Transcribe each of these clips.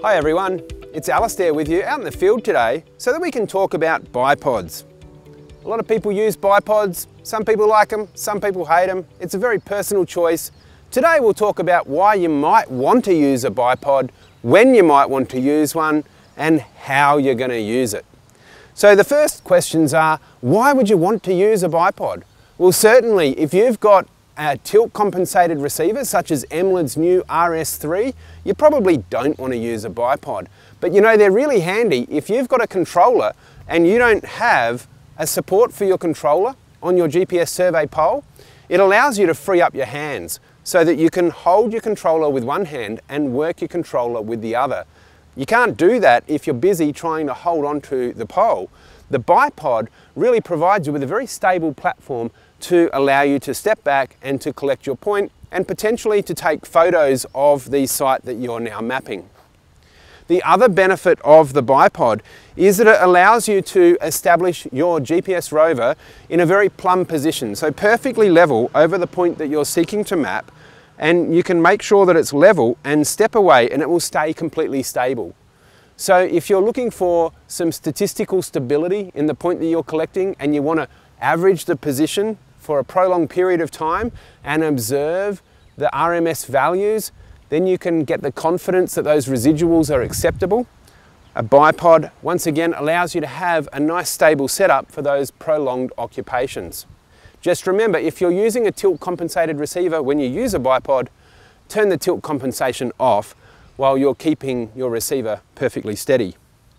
Hi everyone, it's Alistair with you out in the field today so that we can talk about bipods. A lot of people use bipods, some people like them, some people hate them. It's a very personal choice. Today we'll talk about why you might want to use a bipod, when you might want to use one, and how you're going to use it. So the first questions are, why would you want to use a bipod? Well, certainly if you've got a tilt compensated receiver such as Emled's new RS3, you probably don't want to use a bipod. But you know, they're really handy if you've got a controller and you don't have a support for your controller on your GPS survey pole. It allows you to free up your hands so that you can hold your controller with one hand and work your controller with the other. You can't do that if you're busy trying to hold onto the pole. The bipod really provides you with a very stable platform to allow you to step back and to collect your point and potentially to take photos of the site that you're now mapping. The other benefit of the bipod is that it allows you to establish your GPS rover in a very plumb position, so perfectly level over the point that you're seeking to map, and you can make sure that it's level and step away and it will stay completely stable. So if you're looking for some statistical stability in the point that you're collecting and you want to average the position for a prolonged period of time and observe the RMS values, then you can get the confidence that those residuals are acceptable. A bipod, once again, allows you to have a nice stable setup for those prolonged occupations. Just remember, if you're using a tilt compensated receiver when you use a bipod, turn the tilt compensation off while you're keeping your receiver perfectly steady.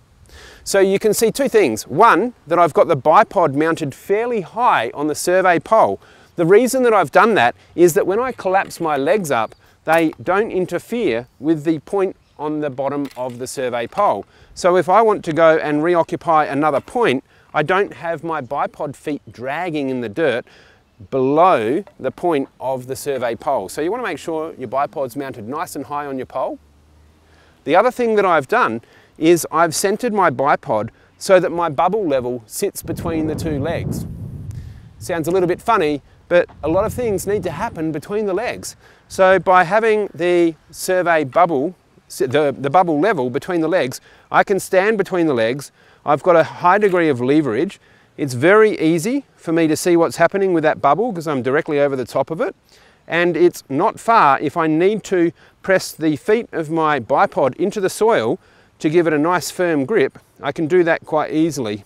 So you can see two things. One, that I've got the bipod mounted fairly high on the survey pole. The reason that I've done that is that when I collapse my legs up, they don't interfere with the point on the bottom of the survey pole. So if I want to go and reoccupy another point, I don't have my bipod feet dragging in the dirt below the point of the survey pole. So you want to make sure your bipod's mounted nice and high on your pole. The other thing that I've done is I've centered my bipod so that my bubble level sits between the two legs. Sounds a little bit funny, but a lot of things need to happen between the legs. So by having the survey bubble, the bubble level between the legs, I can stand between the legs. I've got a high degree of leverage. It's very easy for me to see what's happening with that bubble because I'm directly over the top of it. And it's not far if I need to press the feet of my bipod into the soil to give it a nice firm grip. I can do that quite easily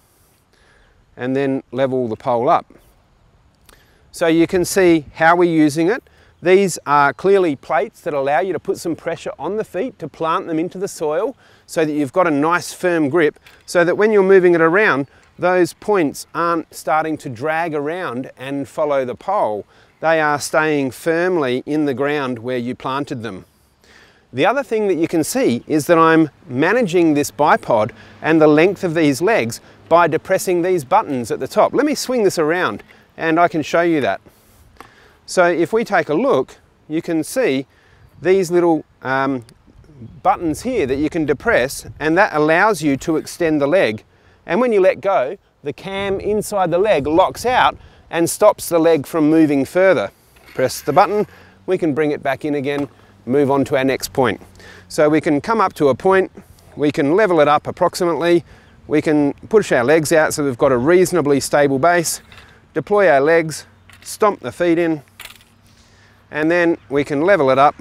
and then level the pole up. So you can see how we're using it. These are clearly plates that allow you to put some pressure on the feet to plant them into the soil so that you've got a nice firm grip so that when you're moving it around, those points aren't starting to drag around and follow the pole. They are staying firmly in the ground where you planted them. The other thing that you can see is that I'm managing this bipod and the length of these legs by depressing these buttons at the top. Let me swing this around and I can show you that. So if we take a look, you can see these little buttons here that you can depress, and that allows you to extend the leg. And when you let go, the cam inside the leg locks out and stops the leg from moving further. Press the button, we can bring it back in again, move on to our next point. So we can come up to a point, we can level it up approximately, we can push our legs out so we've got a reasonably stable base, deploy our legs, stomp the feet in, and then we can level it up.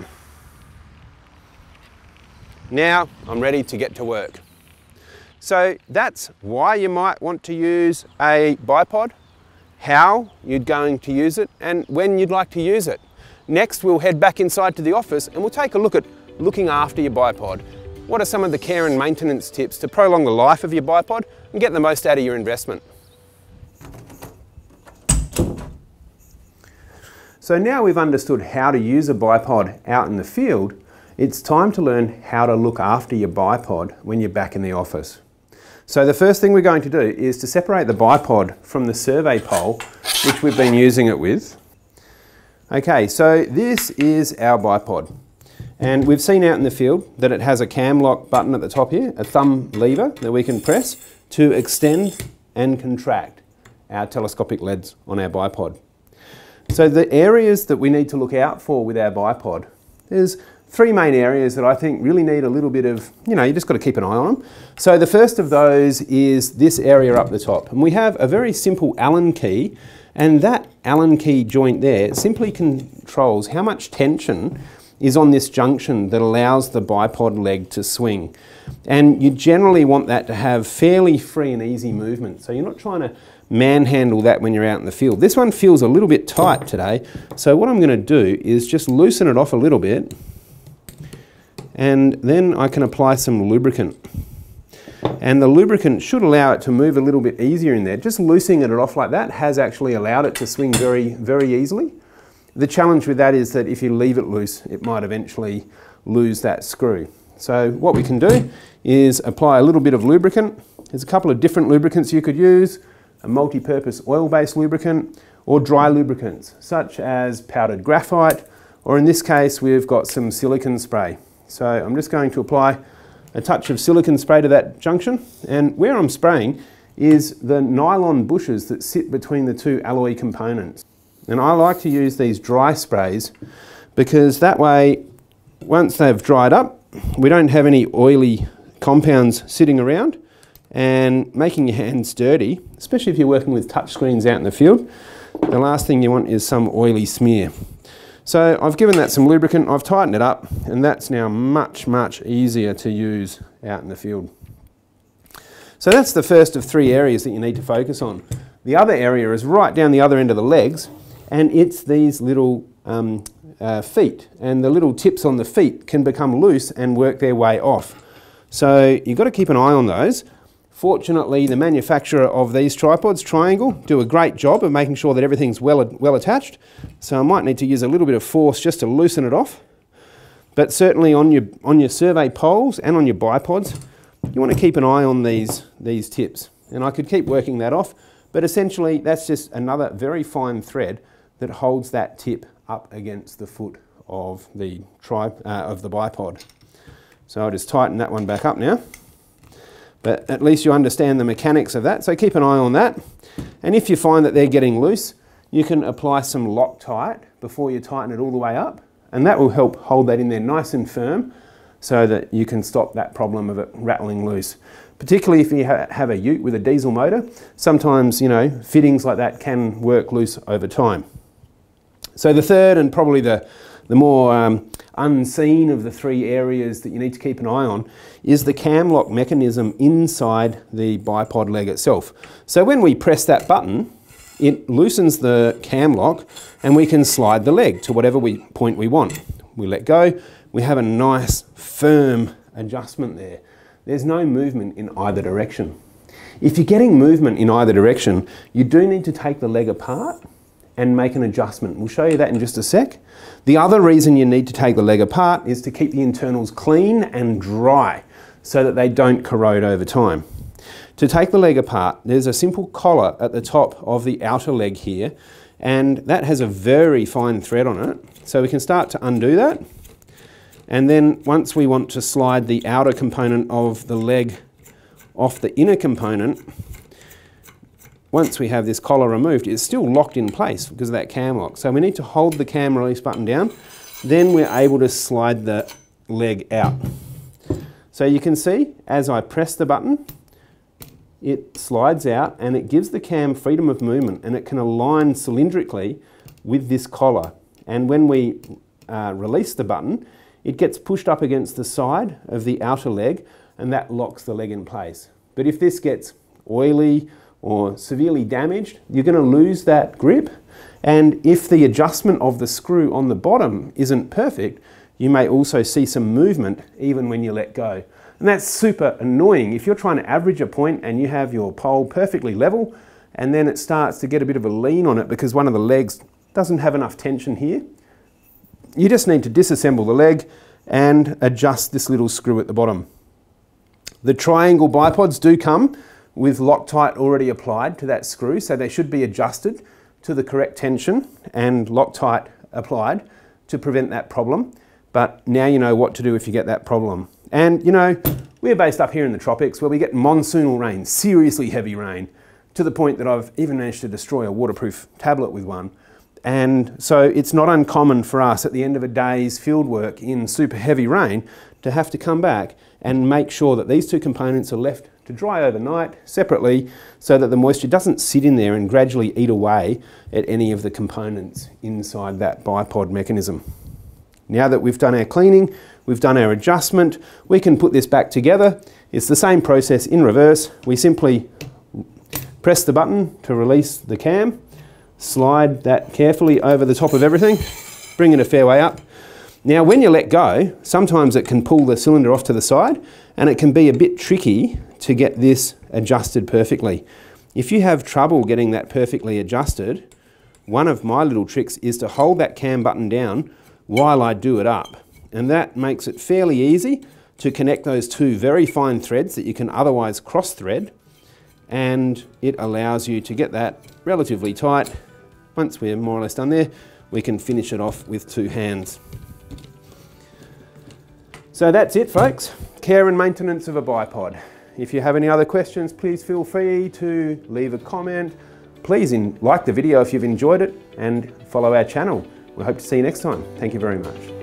Now I'm ready to get to work. So that's why you might want to use a bipod, how you're going to use it, and when you'd like to use it. Next, we'll head back inside to the office and we'll take a look at looking after your bipod. What are some of the care and maintenance tips to prolong the life of your bipod and get the most out of your investment? So now we've understood how to use a bipod out in the field, it's time to learn how to look after your bipod when you're back in the office. So the first thing we're going to do is to separate the bipod from the survey pole, which we've been using it with. Okay, so this is our bipod. And we've seen out in the field that it has a cam lock button at the top here, a thumb lever that we can press to extend and contract our telescopic leads on our bipod. So the areas that we need to look out for with our bipod is, three main areas that I think really need a little bit of, you just got to keep an eye on them. So the first of those is this area up the top. And we have a very simple Allen key, and that Allen key joint there simply controls how much tension is on this junction that allows the bipod leg to swing. And you generally want that to have fairly free and easy movement. So you're not trying to manhandle that when you're out in the field. This one feels a little bit tight today. So what I'm going to do is just loosen it off a little bit, and then I can apply some lubricant. And the lubricant should allow it to move a little bit easier in there. Just loosening it off like that has actually allowed it to swing very, very easily. The challenge with that is that if you leave it loose, it might eventually lose that screw. So what we can do is apply a little bit of lubricant. There's a couple of different lubricants you could use, a multi-purpose oil-based lubricant or dry lubricants, such as powdered graphite, or in this case, we've got some silicone spray. So I'm just going to apply a touch of silicone spray to that junction, and where I'm spraying is the nylon bushes that sit between the two alloy components. And I like to use these dry sprays because that way, once they've dried up, we don't have any oily compounds sitting around and making your hands dirty, especially if you're working with touch screens out in the field. The last thing you want is some oily smear. So I've given that some lubricant, I've tightened it up, and that's now much, much easier to use out in the field. So that's the first of three areas that you need to focus on. The other area is right down the other end of the legs, and it's these little feet, and the little tips on the feet can become loose and work their way off. So you've got to keep an eye on those. Fortunately, the manufacturer of these tripods, Triangle, do a great job of making sure that everything's well attached. So I might need to use a little bit of force just to loosen it off. But certainly on your survey poles and on your bipods, you want to keep an eye on these tips. And I could keep working that off, but essentially that's just another very fine thread that holds that tip up against the foot of the bipod. So I'll just tighten that one back up now. But at least you understand the mechanics of that, so keep an eye on that. And if you find that they're getting loose, you can apply some Loctite before you tighten it all the way up, and that will help hold that in there nice and firm so that you can stop that problem of it rattling loose. Particularly if you have a ute with a diesel motor, sometimes, fittings like that can work loose over time. So the third, and probably the more unseen of the three areas that you need to keep an eye on, is the cam lock mechanism inside the bipod leg itself. So when we press that button, it loosens the cam lock and we can slide the leg to whatever point we want. We let go, we have a nice firm adjustment there. There's no movement in either direction. If you're getting movement in either direction, you do need to take the leg apart and make an adjustment. We'll show you that in just a sec. The other reason you need to take the leg apart is to keep the internals clean and dry so that they don't corrode over time. To take the leg apart, there's a simple collar at the top of the outer leg here, and that has a very fine thread on it. So we can start to undo that. And then once we want to slide the outer component of the leg off the inner component, once we have this collar removed, it's still locked in place because of that cam lock. So we need to hold the cam release button down, then we're able to slide the leg out. So you can see, as I press the button, it slides out and it gives the cam freedom of movement, and it can align cylindrically with this collar. And when we release the button, it gets pushed up against the side of the outer leg, and that locks the leg in place. But if this gets oily or severely damaged, you're going to lose that grip, and if the adjustment of the screw on the bottom isn't perfect, you may also see some movement even when you let go. And that's super annoying if you're trying to average a point and you have your pole perfectly level and then it starts to get a bit of a lean on it because one of the legs doesn't have enough tension here. You just need to disassemble the leg and adjust this little screw at the bottom. The Triangle bipods do come with Loctite already applied to that screw, so they should be adjusted to the correct tension and Loctite applied to prevent that problem. But now you know what to do if you get that problem. And we're based up here in the tropics where we get monsoonal rain, seriously heavy rain, to the point that I've even managed to destroy a waterproof tablet with one. And so it's not uncommon for us at the end of a day's field work in super heavy rain to have to come back and make sure that these two components are left to dry overnight separately so that the moisture doesn't sit in there and gradually eat away at any of the components inside that bipod mechanism. Now that we've done our cleaning, we've done our adjustment, we can put this back together. It's the same process in reverse. We simply press the button to release the cam, slide that carefully over the top of everything, bring it a fair way up. Now when you let go, sometimes it can pull the cylinder off to the side and it can be a bit tricky to get this adjusted perfectly. If you have trouble getting that perfectly adjusted, one of my little tricks is to hold that cam button down while I do it up. And that makes it fairly easy to connect those two very fine threads that you can otherwise cross thread, and it allows you to get that relatively tight. Once we're more or less done there, we can finish it off with two hands. So that's it, folks. Care and maintenance of a bipod. If you have any other questions, please feel free to leave a comment. Please like the video if you've enjoyed it and follow our channel. We hope to see you next time. Thank you very much.